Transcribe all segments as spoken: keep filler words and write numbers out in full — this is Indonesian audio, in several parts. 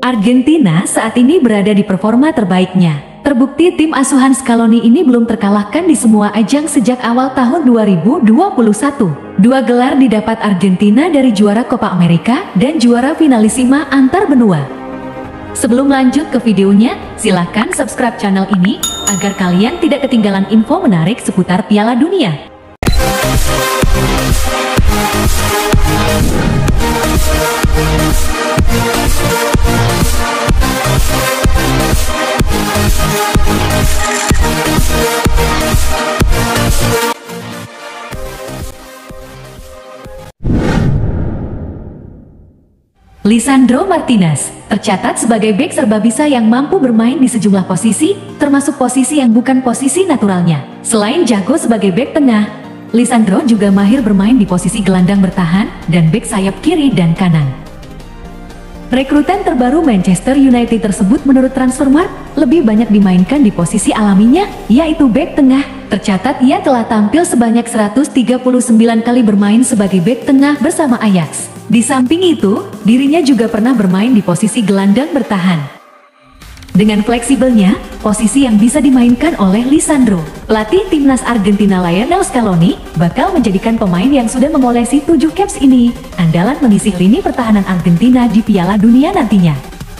Argentina saat ini berada di performa terbaiknya. Terbukti tim asuhan Scaloni ini belum terkalahkan di semua ajang sejak awal tahun dua ribu dua puluh satu. Dua gelar didapat Argentina dari juara Copa America dan juara Finalissima antar benua. Sebelum lanjut ke videonya, silahkan subscribe channel ini agar kalian tidak ketinggalan info menarik seputar Piala Dunia. Lisandro Martinez tercatat sebagai bek serbabisa yang mampu bermain di sejumlah posisi, termasuk posisi yang bukan posisi naturalnya. Selain jago sebagai bek tengah, Lisandro juga mahir bermain di posisi gelandang bertahan dan bek sayap kiri dan kanan. Rekrutan terbaru Manchester United tersebut menurut Transfermarkt lebih banyak dimainkan di posisi alaminya, yaitu bek tengah. Tercatat ia telah tampil sebanyak seratus tiga puluh sembilan kali bermain sebagai bek tengah bersama Ajax. Di samping itu, dirinya juga pernah bermain di posisi gelandang bertahan. Dengan fleksibelnya, posisi yang bisa dimainkan oleh Lisandro, pelatih timnas Argentina Lionel Scaloni bakal menjadikan pemain yang sudah memolesi tujuh caps ini andalan mengisi lini pertahanan Argentina di Piala Dunia nantinya.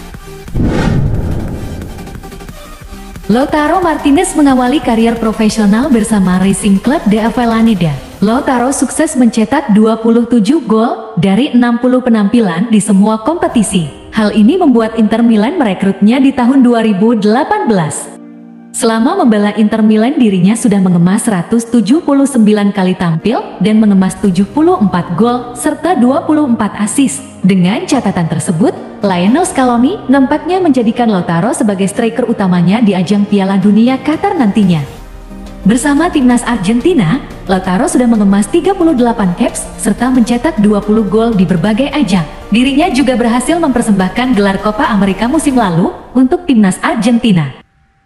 Lautaro Martinez mengawali karier profesional bersama Racing Club de Avellaneda. Lautaro sukses mencetak dua puluh tujuh gol dari enam puluh penampilan di semua kompetisi. Hal ini membuat Inter Milan merekrutnya di tahun dua ribu delapan belas. Selama membela Inter Milan, dirinya sudah mengemas seratus tujuh puluh sembilan kali tampil dan mengemas tujuh puluh empat gol serta dua puluh empat assist. Dengan catatan tersebut, Lionel Scaloni nampaknya menjadikan Lautaro sebagai striker utamanya di ajang Piala Dunia Qatar nantinya. Bersama timnas Argentina, Lautaro sudah mengemas tiga puluh delapan caps serta mencetak dua puluh gol di berbagai ajang. Dirinya juga berhasil mempersembahkan gelar Copa America musim lalu untuk timnas Argentina.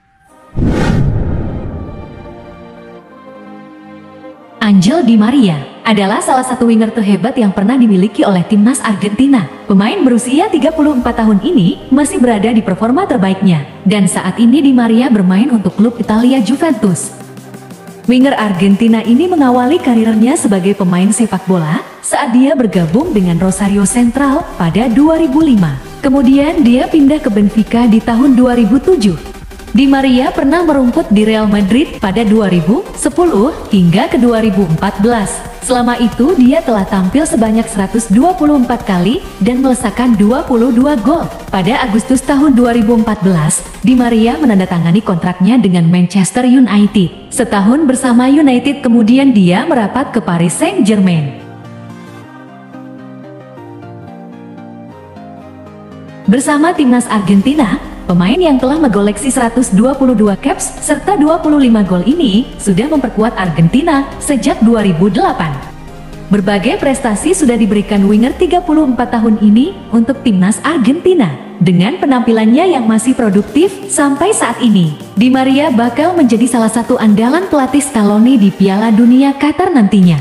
Angel Di Maria adalah salah satu winger terhebat yang pernah dimiliki oleh timnas Argentina. Pemain berusia tiga puluh empat tahun ini masih berada di performa terbaiknya, dan saat ini Di Maria bermain untuk klub Italia Juventus. Winger Argentina ini mengawali karirnya sebagai pemain sepak bola saat dia bergabung dengan Rosario Central pada dua ribu lima. Kemudian dia pindah ke Benfica di tahun dua ribu tujuh. Di Maria pernah merumput di Real Madrid pada dua ribu sepuluh hingga ke dua ribu empat belas. Selama itu dia telah tampil sebanyak seratus dua puluh empat kali dan melesakkan dua puluh dua gol. Pada Agustus tahun dua ribu empat belas, Di Maria menandatangani kontraknya dengan Manchester United. Setahun bersama United kemudian dia merapat ke Paris Saint-Germain. Bersama timnas Argentina, pemain yang telah mengoleksi seratus dua puluh dua caps serta dua puluh lima gol ini sudah memperkuat Argentina sejak dua ribu delapan. Berbagai prestasi sudah diberikan winger tiga puluh empat tahun ini untuk timnas Argentina. Dengan penampilannya yang masih produktif sampai saat ini, Di Maria bakal menjadi salah satu andalan pelatih Scaloni di Piala Dunia Qatar nantinya.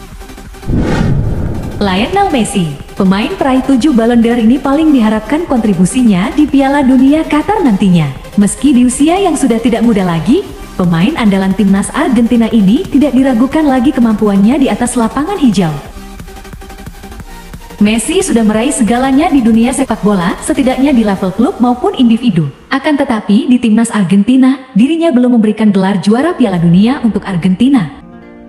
Lionel Messi, pemain peraih tujuh Ballon d'Or ini paling diharapkan kontribusinya di Piala Dunia Qatar nantinya. Meski di usia yang sudah tidak muda lagi, pemain andalan timnas Argentina ini tidak diragukan lagi kemampuannya di atas lapangan hijau. Messi sudah meraih segalanya di dunia sepak bola, setidaknya di level klub maupun individu. Akan tetapi di timnas Argentina, dirinya belum memberikan gelar juara Piala Dunia untuk Argentina.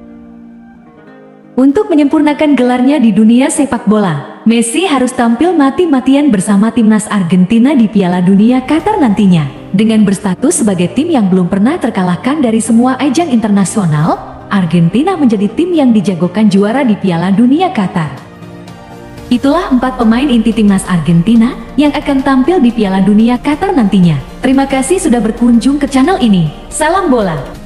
Untuk menyempurnakan gelarnya di dunia sepak bola, Messi harus tampil mati-matian bersama timnas Argentina di Piala Dunia Qatar nantinya. Dengan berstatus sebagai tim yang belum pernah terkalahkan dari semua ajang internasional, Argentina menjadi tim yang dijagokan juara di Piala Dunia Qatar. Itulah empat pemain inti timnas Argentina yang akan tampil di Piala Dunia Qatar nantinya. Terima kasih sudah berkunjung ke channel ini. Salam bola!